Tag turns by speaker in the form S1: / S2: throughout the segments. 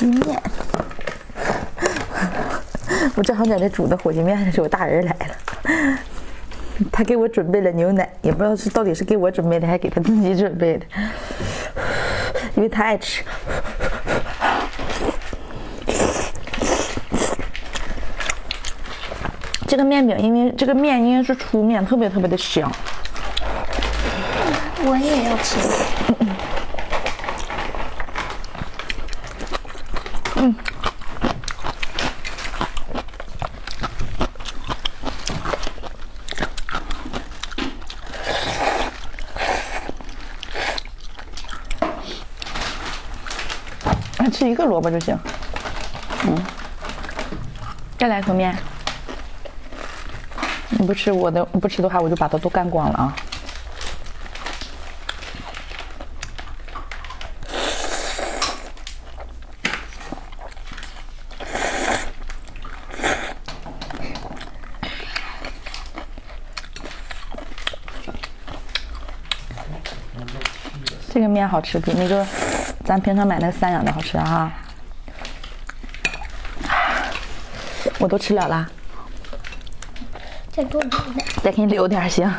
S1: 鸡面。我正好在这煮的火鸡面的时候，我大人来了，他给我准备了牛奶，也不知道是到底是给我准备的，还是给他自己准备的，因为他爱吃。这个面饼，因为这个面应该是粗面，特别特别的香。
S2: 我也要吃。
S1: 吃一个萝卜就行。再来口面。你不吃不吃的话，我就把它都干光了啊。这个面好吃，比那个咱平常买那3养的好吃啊！我都吃了啦，
S2: 再多留点，
S1: 再给你留点行。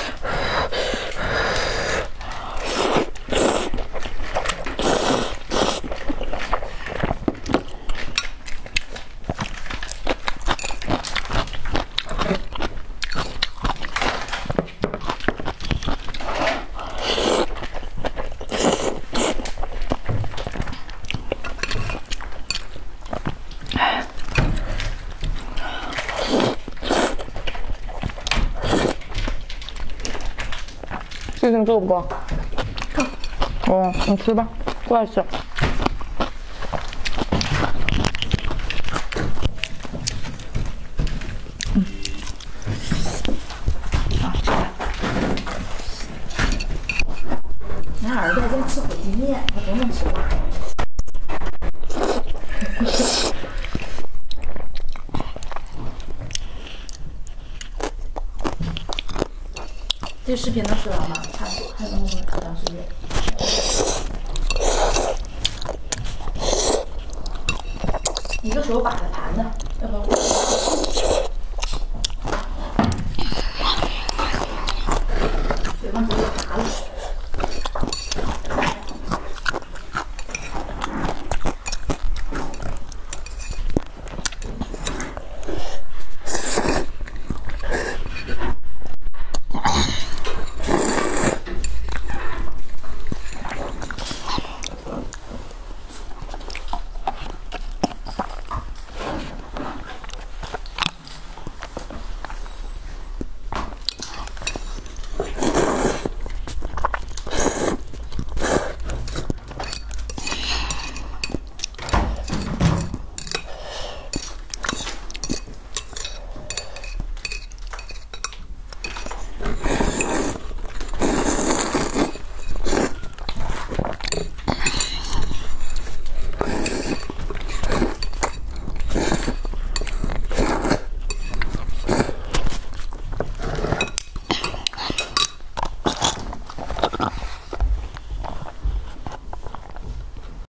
S1: 这个够不够？够。哦，你吃吧，过来吃。好，吃了。俺儿子在吃火鸡面，他不能吃辣。这视频能吃完吗？差不多，还能可长时间。一个手把着盘子，要不然。